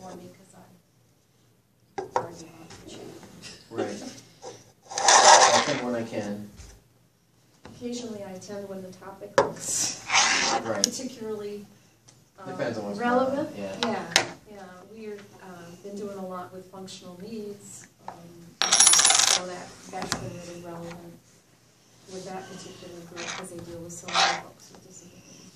for me because I'm already on the chair. Right. I attend when I can. Occasionally I attend when the topic looks particularly Depends on what's relevant. going on. Yeah. We've been doing a lot with functional needs, so that's been really relevant with that particular group because they deal with so many folks with disabilities.